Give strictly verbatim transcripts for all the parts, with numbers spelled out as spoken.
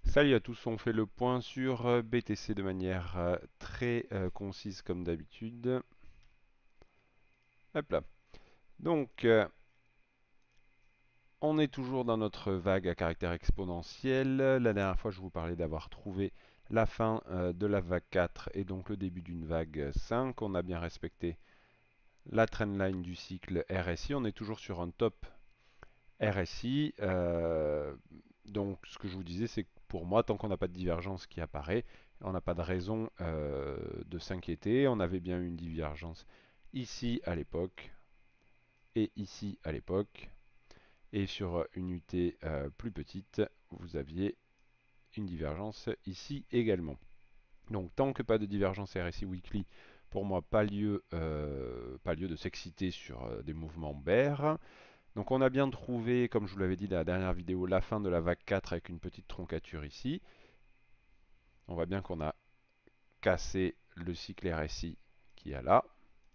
Salut à tous, on fait le point sur euh, B T C de manière euh, très euh, concise comme d'habitude. Hop là. Donc, euh, on est toujours dans notre vague à caractère exponentiel. La dernière fois, je vous parlais d'avoir trouvé la fin euh, de la vague quatre et donc le début d'une vague cinq. On a bien respecté la trendline du cycle R S I. On est toujours sur un top R S I. Euh, donc, ce que je vous disais, c'est que pour moi, tant qu'on n'a pas de divergence qui apparaît, on n'a pas de raison euh, de s'inquiéter. On avait bien eu une divergence ici à l'époque et ici à l'époque. Et sur une U T euh, plus petite, vous aviez une divergence ici également. Donc, tant que pas de divergence R S I weekly, pour moi, pas lieu, euh, pas lieu de s'exciter sur euh, des mouvements bears. Donc on a bien trouvé, comme je vous l'avais dit dans la dernière vidéo, la fin de la vague quatre avec une petite troncature ici. On voit bien qu'on a cassé le cycle R S I qui est là.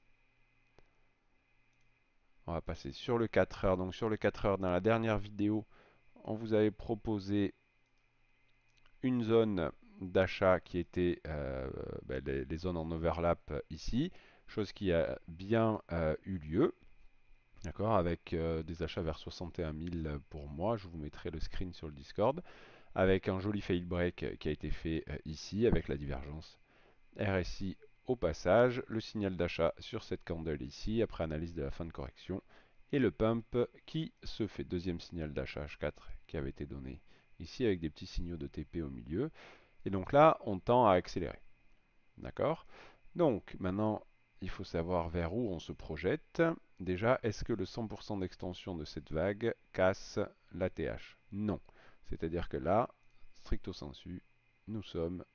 On va passer sur le quatre heures. Donc sur le quatre heures, dans la dernière vidéo, on vous avait proposé une zone d'achat qui était euh, ben, les, les, zones en overlap ici, chose qui a bien euh, eu lieu. D'accord, avec euh, des achats vers soixante et un mille pour moi. Je vous mettrai le screen sur le Discord. Avec un joli fail break qui a été fait euh, ici avec la divergence R S I au passage, le signal d'achat sur cette candle ici après analyse de la fin de correction et le pump qui se fait, deuxième signal d'achat H quatre qui avait été donné ici avec des petits signaux de T P au milieu. Et donc là, on tend à accélérer. D'accord? Donc maintenant, il faut savoir vers où on se projette. Déjà, est-ce que le cent pour cent d'extension de cette vague casse l'A T H? Non. C'est-à-dire que là, stricto sensu, nous sommes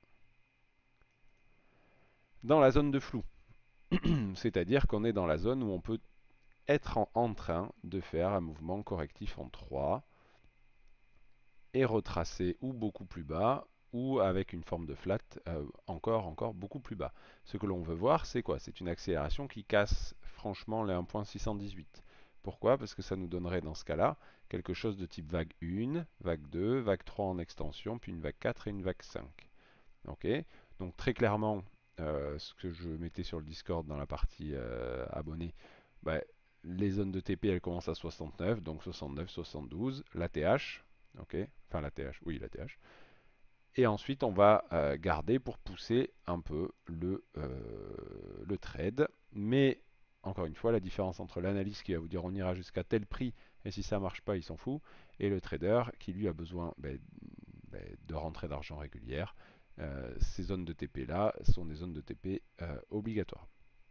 dans la zone de flou. C'est-à-dire qu'on est dans la zone où on peut être en, en train de faire un mouvement correctif en trois et retracer ou beaucoup plus bas ou avec une forme de flat euh, encore, encore beaucoup plus bas. Ce que l'on veut voir, c'est quoi? C'est une accélération qui casse franchement les un virgule six cent dix-huit. Pourquoi? Parce que ça nous donnerait dans ce cas-là quelque chose de type vague un, vague deux, vague trois en extension, puis une vague quatre et une vague cinq. Ok? Donc très clairement, euh, ce que je mettais sur le Discord dans la partie euh, abonnés, bah, les zones de T P elles commencent à soixante-neuf, donc soixante-neuf, soixante-douze, l'A T H, ok? Enfin l'A T H, oui l'A T H. Et ensuite on va euh, garder pour pousser un peu le, euh, le trade. Mais encore une fois, la différence entre l'analyste qui va vous dire on ira jusqu'à tel prix et si ça marche pas il s'en fout, et le trader qui lui a besoin ben, ben, de rentrée d'argent régulière. Euh, ces zones de T P là sont des zones de T P euh, obligatoires.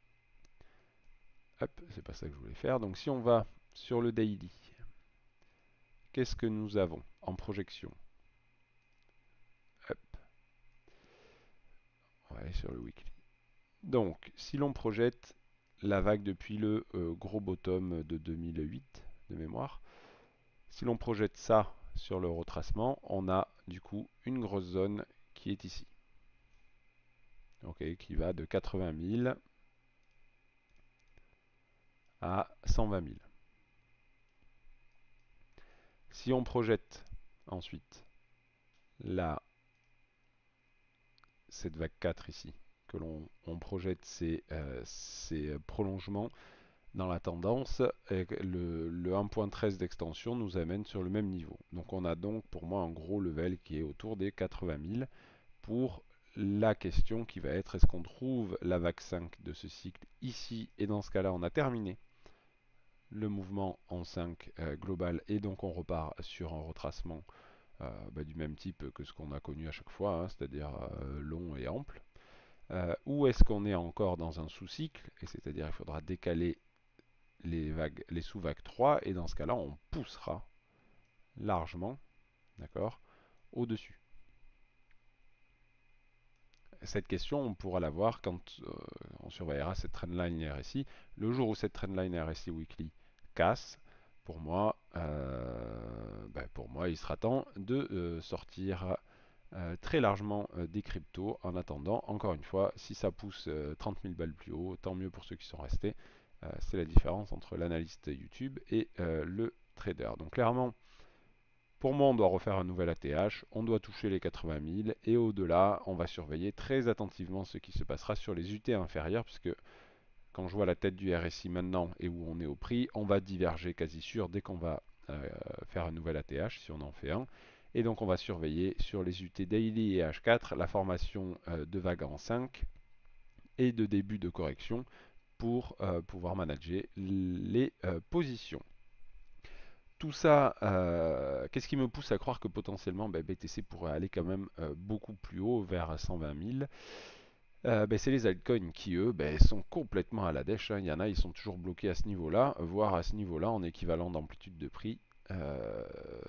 Hop, c'est pas ça que je voulais faire. Donc si on va sur le daily, qu'est-ce que nous avons en projection? Hop, on va aller sur le weekly. Donc si l'on projette la vague depuis le euh, gros bottom de deux mille huit de mémoire, si l'on projette ça sur le retracement, on a du coup une grosse zone qui est ici. Ok, qui va de quatre-vingt mille à cent vingt mille. Si on projette ensuite là, cette vague quatre ici, que l'on on projette ces, euh, ces prolongements dans la tendance, et le, le un virgule treize d'extension nous amène sur le même niveau. Donc on a donc pour moi un gros level qui est autour des quatre-vingt mille pour la question qui va être est-ce qu'on trouve la vague cinq de ce cycle ici, et dans ce cas-là on a terminé le mouvement en cinq euh, global et donc on repart sur un retracement euh, bah, du même type que ce qu'on a connu à chaque fois, hein, c'est-à-dire euh, long et ample. Euh, ou est-ce qu'on est encore dans un sous-cycle, et c'est-à-dire il faudra décaler les, vagues, les sous-vagues trois, et dans ce cas-là on poussera largement, d'accord, au-dessus. Cette question, on pourra la voir quand euh, on surveillera cette trendline R S I. Le jour où cette trendline R S I weekly casse, pour moi, euh, ben pour moi, il sera temps de euh, sortir euh, très largement euh, des cryptos. En attendant, encore une fois, si ça pousse euh, trente mille balles plus haut, tant mieux pour ceux qui sont restés. Euh, c'est la différence entre l'analyste YouTube et euh, le trader. Donc clairement, Pour moi, on doit refaire un nouvel A T H, on doit toucher les quatre-vingt mille, et au-delà, on va surveiller très attentivement ce qui se passera sur les U T inférieures, puisque quand je vois la tête du R S I maintenant et où on est au prix, on va diverger quasi sûr dès qu'on va euh, faire un nouvel A T H, si on en fait un. Et donc on va surveiller sur les U T Daily et H quatre la formation euh, de vagues en cinq et de début de correction pour euh, pouvoir manager les euh, positions. Tout ça, euh, qu'est-ce qui me pousse à croire que potentiellement ben, B T C pourrait aller quand même euh, beaucoup plus haut, vers cent vingt mille. Euh, ben, c'est les altcoins qui, eux, ben, sont complètement à la dèche, hein. Il y en a, ils sont toujours bloqués à ce niveau-là, voire à ce niveau-là en équivalent d'amplitude de prix. Euh,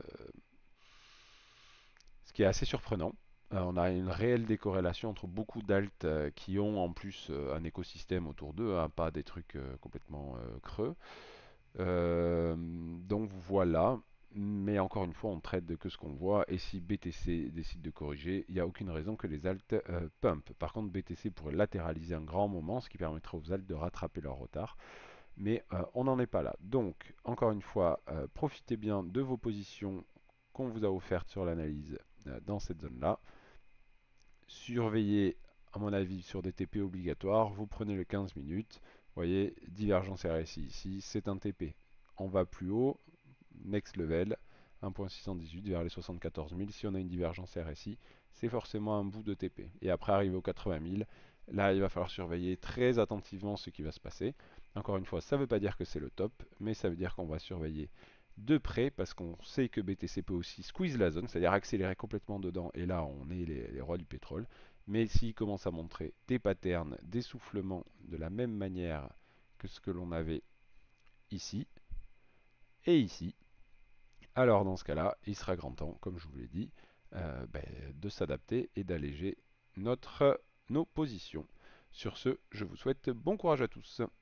ce qui est assez surprenant. Euh, on a une réelle décorrélation entre beaucoup d'alts euh, qui ont en plus euh, un écosystème autour d'eux, hein, pas des trucs euh, complètement euh, creux. Euh, donc voilà, mais encore une fois, on traite que ce qu'on voit, et si B T C décide de corriger, il n'y a aucune raison que les alts euh, pump. Par contre, B T C pourrait latéraliser un grand moment, ce qui permettrait aux alts de rattraper leur retard, mais euh, on n'en est pas là. Donc, encore une fois, euh, profitez bien de vos positions qu'on vous a offertes sur l'analyse euh, dans cette zone-là. Surveillez, à mon avis, sur des T P obligatoires, vous prenez le quinze minutes. Vous voyez, divergence R S I ici, c'est un T P. On va plus haut, next level, un virgule six cent dix-huit vers les soixante-quatorze mille. Si on a une divergence R S I, c'est forcément un bout de T P. Et après, arriver aux quatre-vingt mille, là, il va falloir surveiller très attentivement ce qui va se passer. Encore une fois, ça ne veut pas dire que c'est le top, mais ça veut dire qu'on va surveiller de près, parce qu'on sait que B T C peut aussi squeeze la zone, c'est-à-dire accélérer complètement dedans, et là, on est les, les rois du pétrole. Mais s'il commence à montrer des patterns d'essoufflement de la même manière que ce que l'on avait ici et ici, alors dans ce cas-là, il sera grand temps, comme je vous l'ai dit, euh, ben, de s'adapter et d'alléger notre, nos positions. Sur ce, je vous souhaite bon courage à tous.